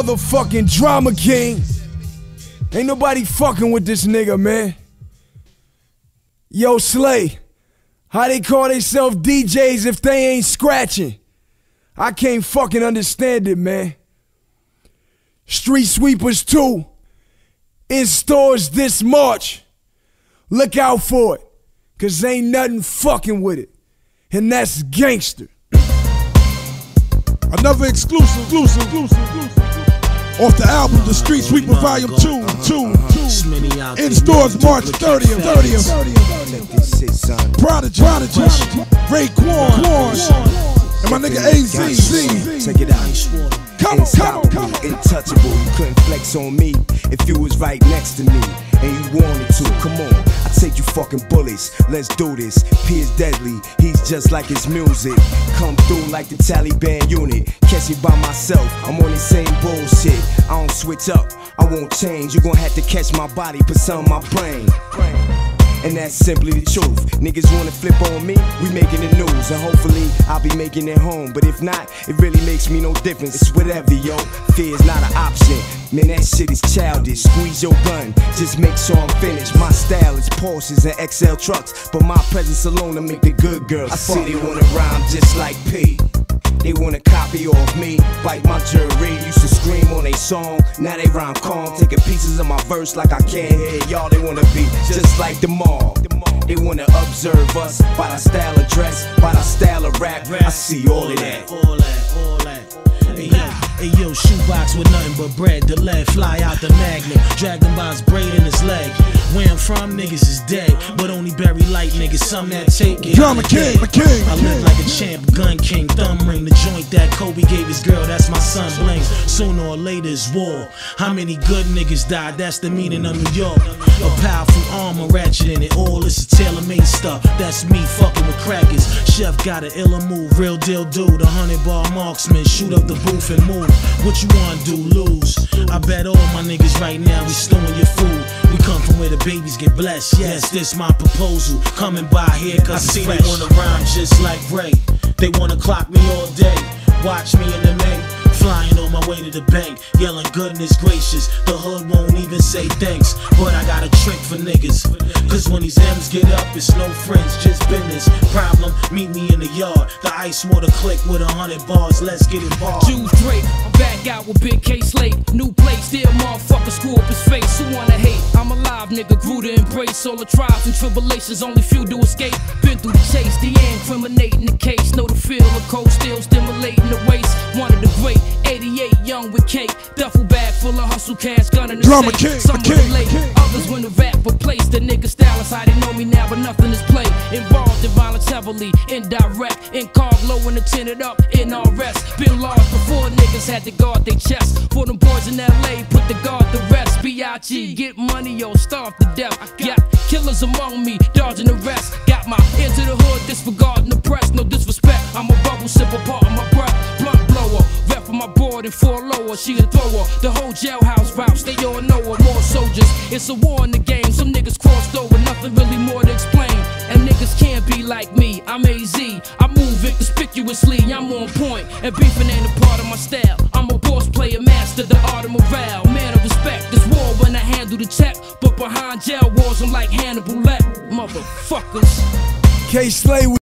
Motherfucking drama king. Ain't nobody fucking with this nigga, man. Yo, Slay, how they call themselves DJs if they ain't scratching? I can't fucking understand it, man. Street Sweepers 2 in stores this March. Look out for it, cause ain't nothing fucking with it. And that's gangster. Another exclusive. Off the album, The Street Sweeper Volume 2. In stores March 30th. Prodigy, Raekwon, and my nigga AZ. Check it out. Come on. Untouchable, you couldn't flex on me if you was right next to me and you wanted to. Come on, I take you fucking bullets. Let's do this. P is deadly, he's just like his music. Come through like the Taliban unit. Catch me by myself, I'm on the same bullshit. I don't switch up, I won't change. You gon' have to catch my body, put some in my brain. And that's simply the truth. Niggas wanna flip on me, we making the news. And hopefully, I'll be making it home. But if not, it really makes me no difference. It's whatever, yo. Fear is not an option. Man, that shit is childish. Squeeze your gun, just make sure I'm finished. My style is Porsches and XL trucks. But my presence alone to make the good girls I see they wanna rhyme just like P. They wanna copy off me, bite my jury. Used to scream on a song, now they rhyme calm. Taking pieces of my verse like I can't hear y'all. They wanna be just like the mall. They wanna observe us by our style of dress, by our style of rap. I see all of that. Hey yo, shoebox with nothing but bread. The lead fly out the magnet, drag him by his braid in his leg. Where I'm from, niggas is dead, but only bury light niggas, some that take it. Drama king, I live like a champ, gun king, thumb ring. The joint that Kobe gave his girl, that's my son Bling. Sooner or later it's war. How many good niggas died? That's the meaning of New York. A powerful armor ratchet in it, all this is tailor-made stuff. That's me fucking with crackers. Chef got an iller move, real deal dude. 100-bar marksman, shoot up the booth and move. What you wanna do, lose? I bet all my niggas right now we stewing your food. We come from where the babies get blessed. Yes, this my proposal. Coming by here cause I see fresh. They wanna rhyme just like Ray. They wanna clock me all day. Watch me in the main. Flying on my way to the bank, yelling goodness gracious. The hood won't even say thanks, but I got a trick for niggas. Cause when these M's get up, it's no friends, just business. Problem, meet me in the yard. The ice water click with 100 bars, let's get it barred. Juice Drake, I'm back out with Big K Slate. New plate, still motherfucker screw up his face. Who wanna hate? I'm alive, nigga, grew to embrace all the trials and tribulations, only few to escape. Been through the chase, the incriminating the case. Know the feel of cold steel stimulating the waist. One of the great 88, young with cake. Duffel bag full of hustle cash, gun in the safe. Some relate, others when the rap replace. The nigga style is how they know me now, but nothing is play. Involved in violence heavily, indirect. In cargo and the tinted up, in all rest. Been lost before niggas had to guard their chest. For them boys in LA, put the guard the rest. B.I.G. get money or starve to death. Got killers among me, dodging the rest. Got my ear to the hood, disregarding the press. No disrespect, I'm a bubble sipper, part of my breath. Blunt blower, rep for my board and 4 lower. She a thrower, the whole jailhouse routes, they all know her. More soldiers, it's a war in the game. Some niggas crossed over, nothing really more to explain. And niggas can't be like me, I'm AZ. I move inconspicuously, I'm on point. And beefing ain't a part of my style. I'm a boss player, master the art of morale. Man of respect, this war when I handle the check. But behind jail walls, I'm like Hannibal Lecter. Motherfuckers. K Slay.